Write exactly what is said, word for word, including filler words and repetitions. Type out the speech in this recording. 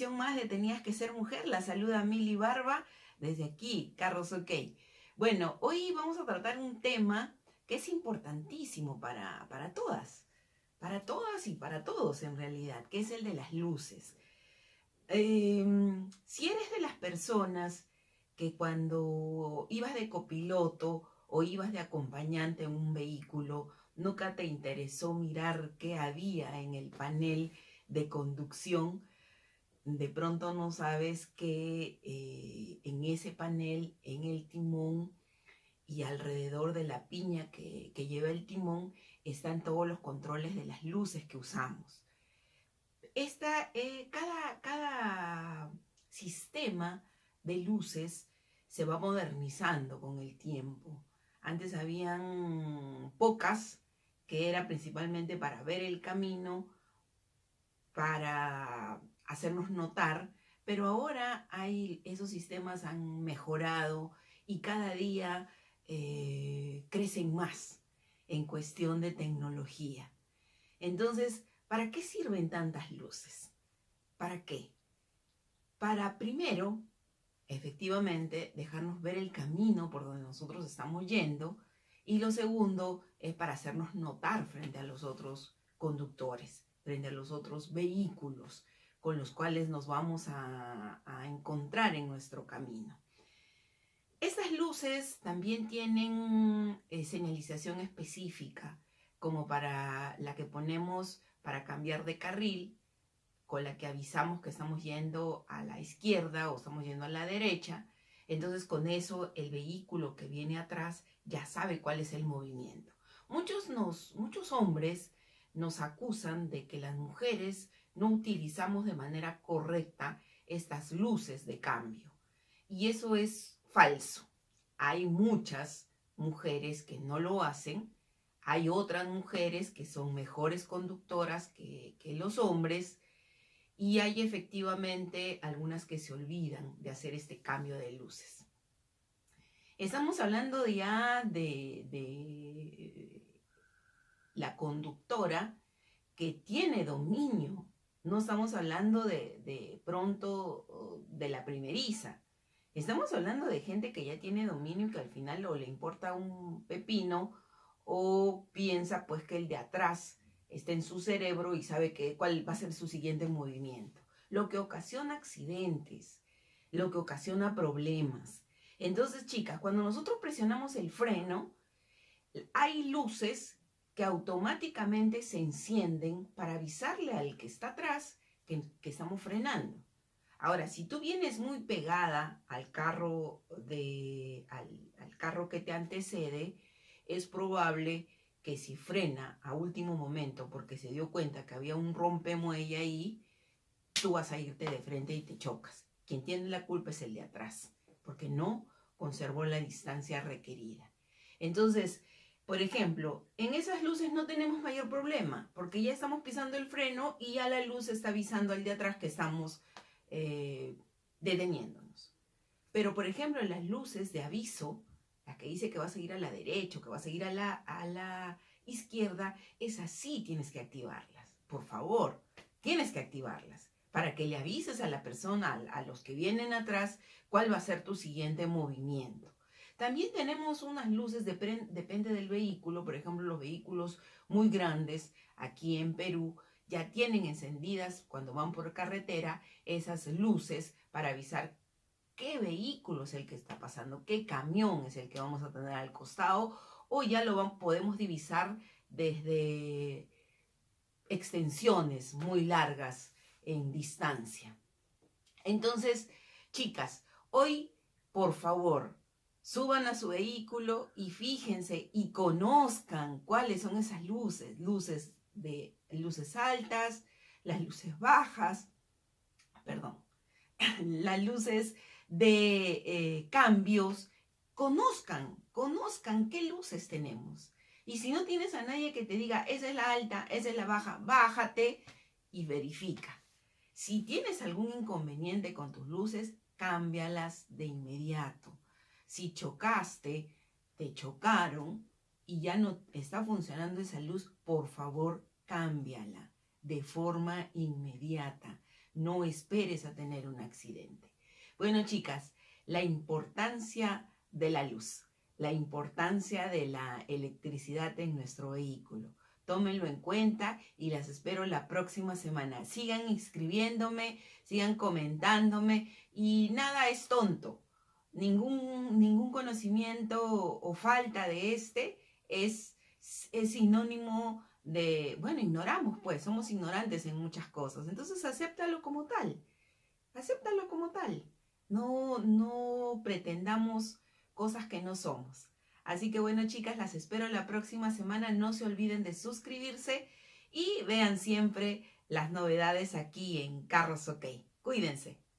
emisión más de Tenías que ser mujer. La saluda Mili Barba desde aquí, Carros OK. Bueno, hoy vamos a tratar un tema que es importantísimo para, para todas, para todas y para todos en realidad, que es el de las luces. Eh, si eres de las personas que cuando ibas de copiloto o ibas de acompañante en un vehículo, nunca te interesó mirar qué había en el panel de conducción, de pronto no sabes que eh, en ese panel, en el timón y alrededor de la piña que, que lleva el timón, están todos los controles de las luces que usamos. Esta, eh, cada, cada sistema de luces se va modernizando con el tiempo. Antes habían pocas, que era principalmente para ver el camino, para hacernos notar, pero ahora hay, esos sistemas han mejorado y cada día eh, crecen más en cuestión de tecnología. Entonces, ¿para qué sirven tantas luces? ¿Para qué? Para, primero, efectivamente, dejarnos ver el camino por donde nosotros estamos yendo, y lo segundo es para hacernos notar frente a los otros conductores, frente a los otros vehículos con los cuales nos vamos a, a encontrar en nuestro camino. Estas luces también tienen eh, señalización específica, como para la que ponemos para cambiar de carril, con la que avisamos que estamos yendo a la izquierda o estamos yendo a la derecha. Entonces con eso el vehículo que viene atrás ya sabe cuál es el movimiento. Muchos, nos, muchos hombres nos acusan de que las mujeres no utilizamos de manera correcta estas luces de cambio. Y eso es falso. Hay muchas mujeres que no lo hacen. Hay otras mujeres que son mejores conductoras que, que los hombres. Y hay efectivamente algunas que se olvidan de hacer este cambio de luces. Estamos hablando ya de, de la conductora que tiene dominio. No estamos hablando de, de pronto de la primeriza. Estamos hablando de gente que ya tiene dominio y que al final o le importa un pepino o piensa pues que el de atrás está en su cerebro y sabe que, cuál va a ser su siguiente movimiento. Lo que ocasiona accidentes, lo que ocasiona problemas. Entonces, chicas, cuando nosotros presionamos el freno, hay luces que automáticamente se encienden para avisarle al que está atrás que, que estamos frenando. Ahora, si tú vienes muy pegada al carro, de, al, al carro que te antecede, es probable que si frena a último momento porque se dio cuenta que había un rompemuelle ahí, tú vas a irte de frente y te chocas. Quien tiene la culpa es el de atrás, porque no conservó la distancia requerida. Entonces, por ejemplo, en esas luces no tenemos mayor problema, porque ya estamos pisando el freno y ya la luz está avisando al de atrás que estamos eh, deteniéndonos. Pero, por ejemplo, en las luces de aviso, la que dice que vas a ir a la derecha o que vas a ir a la, a la izquierda, esas sí tienes que activarlas. Por favor, tienes que activarlas para que le avises a la persona, a, a los que vienen atrás, cuál va a ser tu siguiente movimiento. También tenemos unas luces, de, depende del vehículo. Por ejemplo, los vehículos muy grandes aquí en Perú ya tienen encendidas cuando van por carretera esas luces para avisar qué vehículo es el que está pasando, qué camión es el que vamos a tener al costado, o ya lo vamos, podemos divisar desde extensiones muy largas en distancia. Entonces, chicas, hoy, por favor, suban a su vehículo y fíjense y conozcan cuáles son esas luces, luces de luces altas, las luces bajas, perdón, las luces de eh, cambios. Conozcan, conozcan qué luces tenemos. Y si no tienes a nadie que te diga, esa es la alta, esa es la baja, bájate y verifica. Si tienes algún inconveniente con tus luces, cámbialas de inmediato. Si chocaste, te chocaron y ya no está funcionando esa luz, por favor, cámbiala de forma inmediata. No esperes a tener un accidente. Bueno, chicas, la importancia de la luz, la importancia de la electricidad en nuestro vehículo. Tómenlo en cuenta y las espero la próxima semana. Sigan inscribiéndome, sigan comentándome y nada es tonto. Ningún, ningún conocimiento o falta de este es, es sinónimo de, bueno, ignoramos pues, somos ignorantes en muchas cosas. Entonces acéptalo como tal, acéptalo como tal. No, no pretendamos cosas que no somos. Así que bueno, chicas, las espero la próxima semana. No se olviden de suscribirse y vean siempre las novedades aquí en Carros OK. Cuídense.